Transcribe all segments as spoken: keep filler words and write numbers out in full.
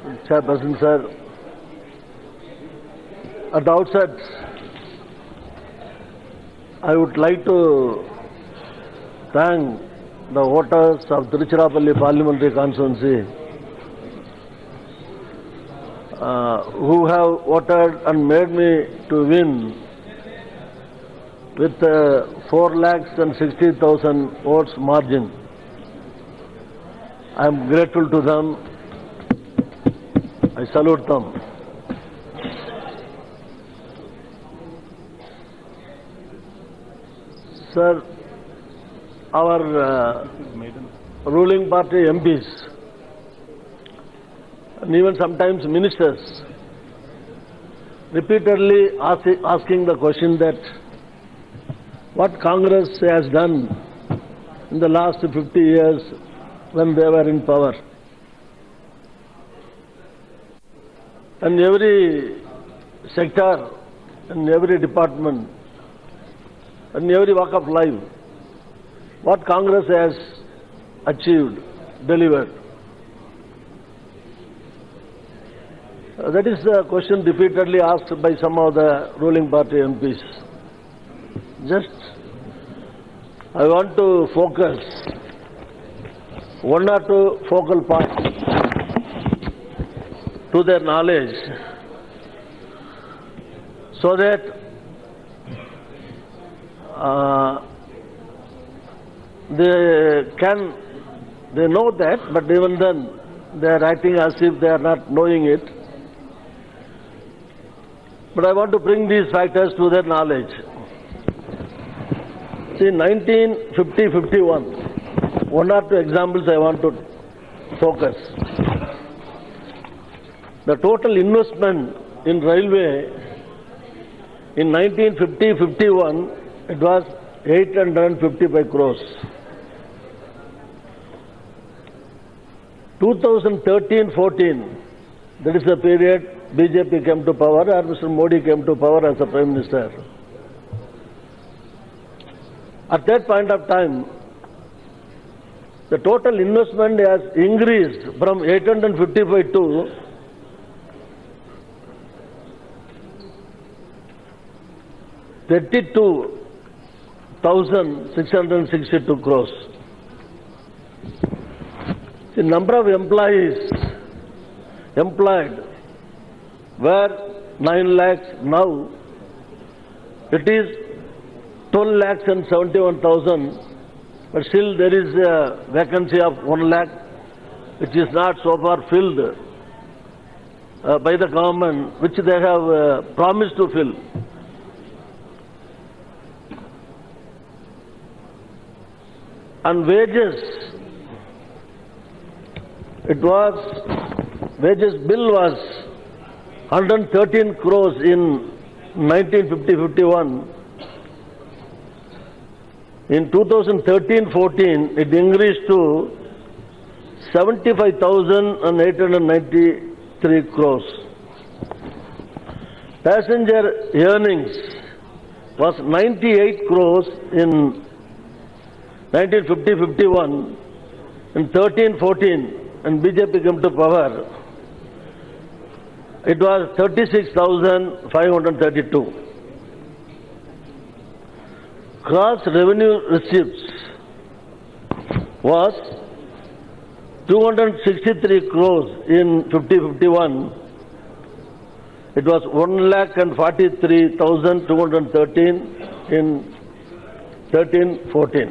Chairperson, sir. At the outset, I would like to thank the voters of Tiruchirappalli Parliamentary Constituency uh, who have voted and made me to win with uh, four lakhs and sixty thousand votes margin. I am grateful to them. I salute them. Sir, our uh, ruling party M Ps and even sometimes ministers repeatedly ask, asking the question that what Congress has done in the last fifty years when they were in power. And every sector, in every department, in every walk of life, what Congress has achieved, delivered. Uh, that is the question repeatedly asked by some of the ruling party M Ps. Just, I want to focus one or two focal points to their knowledge so that uh, they can, they know that, but even then they are acting as if they are not knowing it. But I want to bring these factors to their knowledge. See, nineteen fifty to fifty-one, one or two examples I want to focus. The total investment in railway in nineteen fifty to fifty-one, it was eight hundred fifty-five crores. twenty thirteen to fourteen, that is the period B J P came to power or Mister Modi came to power as a Prime Minister. At that point of time, the total investment has increased from eight hundred fifty-five to thirty-two thousand six hundred sixty-two crores. The number of employees employed were nine lakhs. Now it is twelve lakhs and seventy-one thousand, but still there is a vacancy of one lakh, which is not so far filled uh, by the government, which they have uh, promised to fill. And wages, it was, wages bill was one hundred thirteen crores in nineteen fifty to fifty-one. In two thousand thirteen to fourteen, it increased to seventy-five thousand eight hundred ninety-three crores. Passenger earnings was ninety-eight crores in nineteen fifty to fifty-one. In thirteen to fourteen, when B J P came to power, it was thirty-six thousand five hundred thirty-two. Gross revenue receipts was two hundred sixty-three crores in fifty to fifty-one. It was one lakh and forty-three thousand two hundred thirteen in thirteen to fourteen.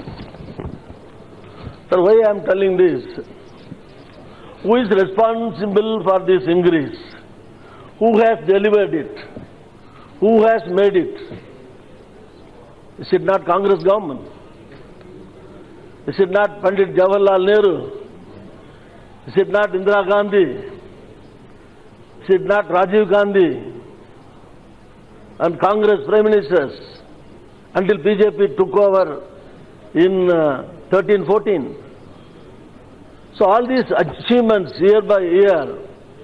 So why I am telling this? Who is responsible for this increase? Who has delivered it? Who has made it? Is it not Congress government? Is it not Pandit Jawaharlal Nehru? Is it not Indira Gandhi? Is it not Rajiv Gandhi and Congress Prime Ministers until B J P took over in uh, thirteen to fourteen? So all these achievements year by year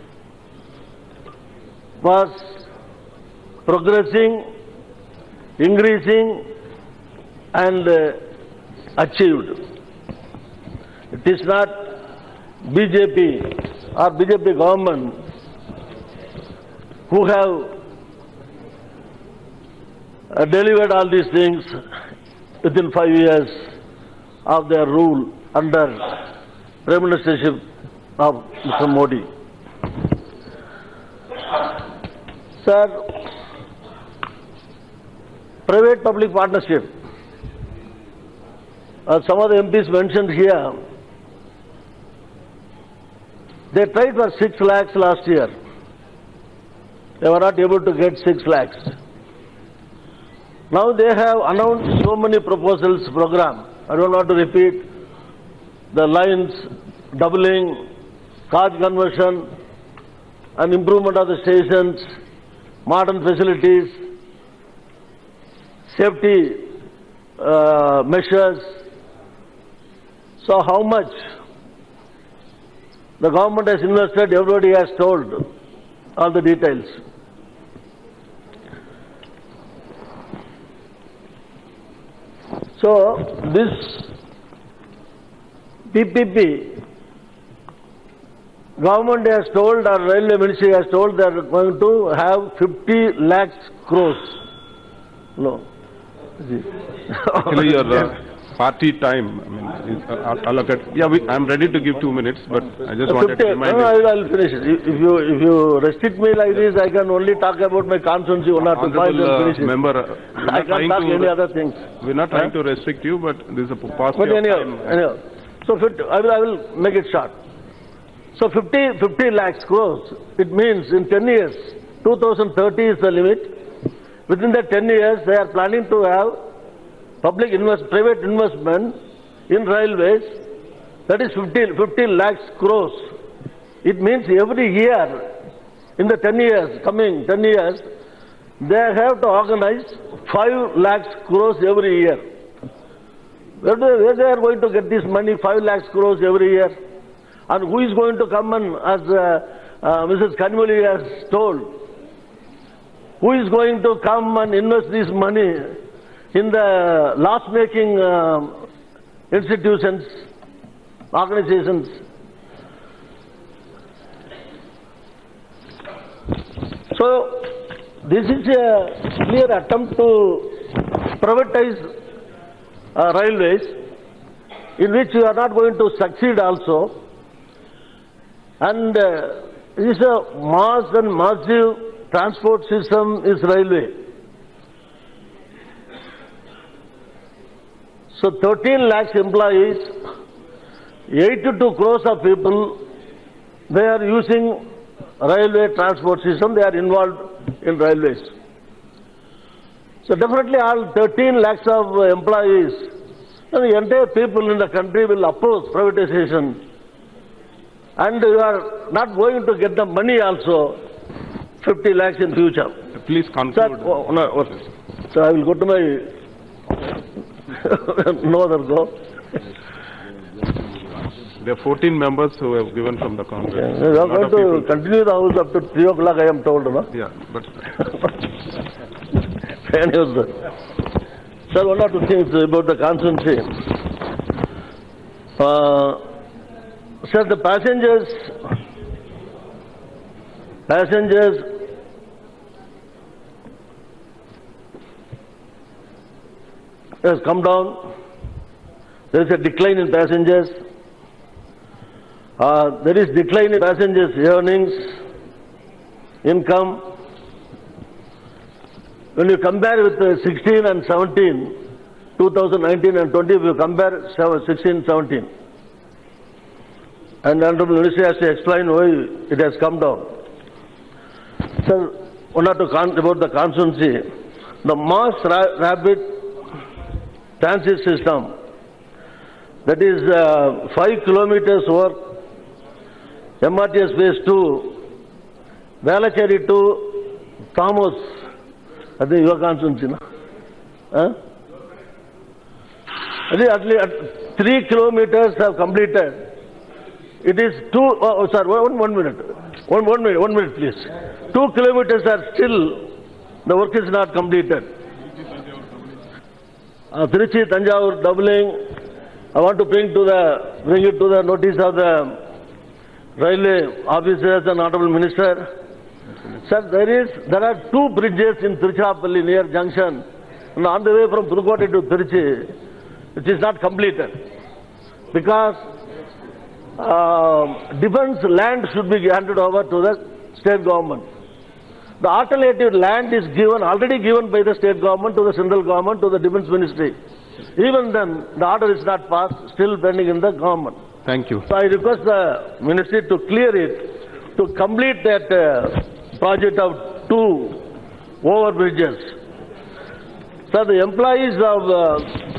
was progressing, increasing and uh, achieved. It is not B J P or B J P government who have uh, delivered all these things within five years of their rule under Prime Ministership of Mister Modi. Sir, private-public partnership, as some of the M Ps mentioned here, they tried for six lakhs last year. They were not able to get six lakhs. Now they have announced so many proposals program. I don't want to repeat the lines, doubling, carriage conversion, and improvement of the stations, modern facilities, safety uh, measures. So how much the government has invested, everybody has told all the details. So this P P P, government has told, or Railway Ministry has told, they are going to have fifty lakhs crores. No. Actually, your uh, party time, I mean, is uh, allocated. Yeah, we, I'm ready to give two minutes, but I just wanted to remind no, you. I will finish it. If you if you restrict me like this, I can only talk about my constituency one or two points and finish it. Member, uh, I can't talk any other things. We're not trying huh? to restrict you, but this is a past But anyhow, time. anyhow, so fifty, I will I will make it short. So fifty, fifty lakhs crores. It means in ten years, two thousand thirty is the limit. Within the ten years, they are planning to have public invest, private investment in railways. That is fifty, fifty lakhs crores. It means every year, in the ten years, coming ten years, they have to organize five lakhs crores every year. Where, do, where they are going to get this money, five lakhs crores every year? And who is going to come and, as uh, uh, Missus Kanimozhi has told, who is going to come and invest this money in the loss-making uh, institutions, organizations? So, this is a clear attempt to privatize uh, railways, in which you are not going to succeed also. And uh, it is a mass and massive transport system is railway. So thirteen lakhs employees, eighty-two crores of people, they are using railway transport system, they are involved in railways. So definitely all thirteen lakhs of employees, and the entire people in the country will oppose privatization. And you are not going to get the money also, fifty lakhs in future. Please conclude. Sir, oh, no, okay. So I will go to my, no other go. There are fourteen members who have given from the Congress. Yeah, we are going to people. continue the house up to three o'clock, I am told, no? Yeah, but... Anyways, sir. Sir, one or two things about the constituency. Uh, Sir, the passengers, passengers has come down. There is a decline in passengers. Uh, there is decline in passengers' earnings, income. When you compare with uh, sixteen and seventeen, two thousand nineteen and twenty, if you compare sixteen, seventeen. And the Honorable Ministry has to explain why it has come down. Sir, one or two con about the constituency. The mass ra rapid transit system, that is uh, five kilometers work, M R T S phase two, Velacheri to Thomas, I think your constituency, no? Huh? I think at least three kilometers have completed. It is two, oh, oh sorry, one, one minute, one, one minute, one minute please. Two kilometers are still, the work is not completed. Uh, Trichy, Tanjavur doubling, I want to bring to the, bring it to the notice of the railway officers and honorable minister. Sir, there is, there are two bridges in Tiruchirappalli near junction and on the way from Pudukkottai to Tiruchi, which is not completed. Because uh, defence land should be handed over to the state government. The alternative land is given, already given by the state government to the central government, to the defence ministry. Even then, the order is not passed, still pending in the government. Thank you. So I request the ministry to clear it, to complete that uh, project of two overbridges. So the employees of uh,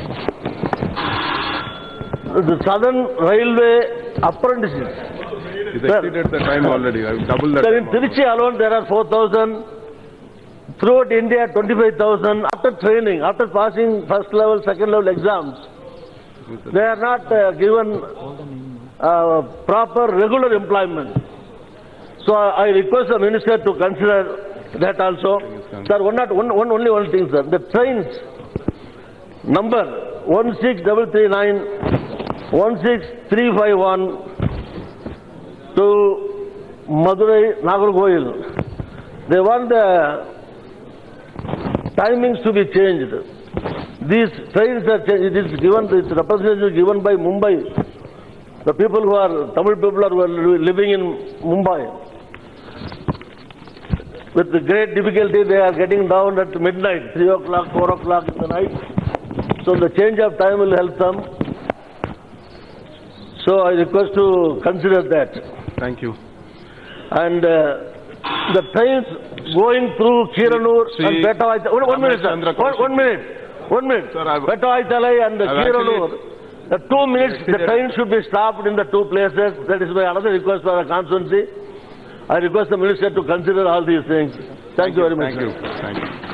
the Southern Railway apprentices. It's exceeded the time already. I've doubled that. Sir, in Tiruchi alone there are four thousand. Throughout India, twenty-five thousand. After training, after passing first level, second level exams, they are not uh, given uh, proper regular employment. So I request the minister to consider that also. Sir, one not one, one only one thing, sir. The trains number one six three three nine, one six three five one to Madurai Nagarkoil. They want the timings to be changed. These trains are changed. It is given, this representation is given by Mumbai. The people who are, Tamil people who are living in Mumbai. With the great difficulty they are getting down at midnight, three o'clock, four o'clock in the night. So the change of time will help them. So I request to consider that. Thank you. And uh, the trains going through Kiranur and Betavaithalai. One, one minute, sir. One, one minute. One minute. Betavaithalai and Kiranur. The two minutes, the train should be stopped in the two places. That is my another request for the constituency. I request the minister to consider all these things. Thank, Thank you very much. Thank you. Thank you.